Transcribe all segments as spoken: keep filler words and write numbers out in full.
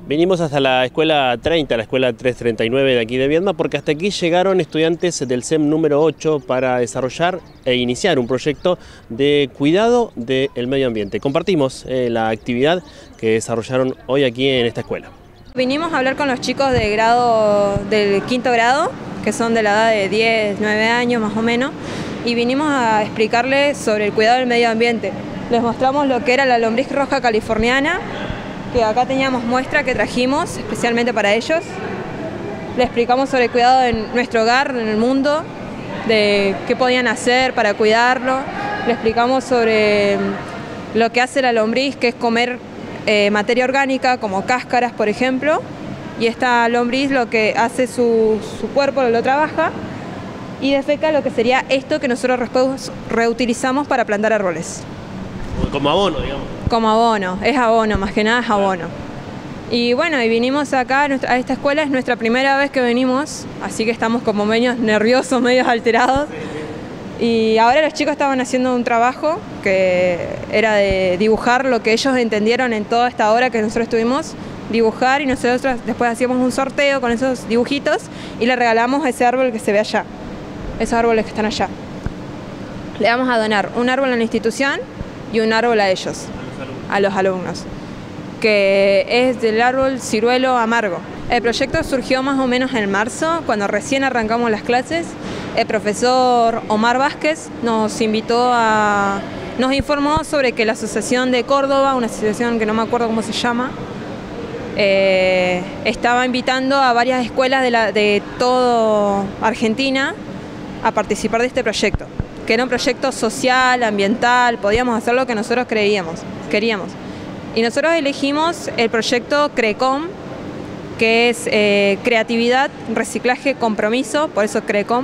Vinimos hasta la escuela treinta, la escuela trescientos treinta y nueve de aquí de Viedma, porque hasta aquí llegaron estudiantes del S E M número ocho para desarrollar e iniciar un proyecto de cuidado del medio ambiente. Compartimos eh, la actividad que desarrollaron hoy aquí en esta escuela. Vinimos a hablar con los chicos de grado, del quinto grado, que son de la edad de diez, nueve años más o menos, y vinimos a explicarles sobre el cuidado del medio ambiente. Les mostramos lo que era la lombriz roja californiana, que acá teníamos muestra que trajimos especialmente para ellos. Les explicamos sobre el cuidado de nuestro hogar, en el mundo, de qué podían hacer para cuidarlo. Les explicamos sobre lo que hace la lombriz, que es comer eh, materia orgánica, como cáscaras, por ejemplo. Y esta lombriz lo que hace su, su cuerpo, lo trabaja, y defeca lo que sería esto que nosotros después reutilizamos para plantar árboles. Como abono, digamos. Como abono, es abono, más que nada es abono. Y bueno, y vinimos acá a esta escuela, es nuestra primera vez que venimos, así que estamos como medio nerviosos, medio alterados. Y ahora los chicos estaban haciendo un trabajo que era de dibujar lo que ellos entendieron en toda esta hora que nosotros estuvimos, dibujar, y nosotros después hacíamos un sorteo con esos dibujitos y le regalamos ese árbol que se ve allá, esos árboles que están allá. Le vamos a donar un árbol a la institución y un árbol a ellos, a los alumnos, que es del árbol ciruelo amargo. El proyecto surgió más o menos en marzo, cuando recién arrancamos las clases. El profesor Omar Vázquez nos invitó a... nos informó sobre que la Asociación de Córdoba, una asociación que no me acuerdo cómo se llama, eh, estaba invitando a varias escuelas de, la, de toda Argentina a participar de este proyecto, que era un proyecto social, ambiental, podíamos hacer lo que nosotros creíamos, queríamos. Y nosotros elegimos el proyecto CRECOM, que es eh, Creatividad, Reciclaje, Compromiso, por eso CRECOM.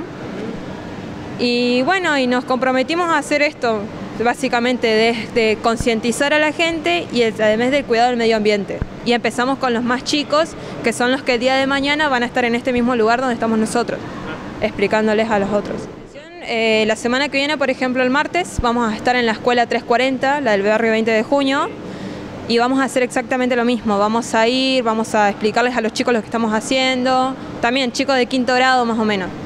Y bueno, y nos comprometimos a hacer esto, básicamente de, de concientizar a la gente y el, además del cuidado del medio ambiente. Y empezamos con los más chicos, que son los que el día de mañana van a estar en este mismo lugar donde estamos nosotros, explicándoles a los otros. Eh, la semana que viene, por ejemplo, el martes, vamos a estar en la escuela trescientos cuarenta, la del barrio veinte de junio, y vamos a hacer exactamente lo mismo. Vamos a ir, vamos a explicarles a los chicos lo que estamos haciendo, también chicos de quinto grado más o menos.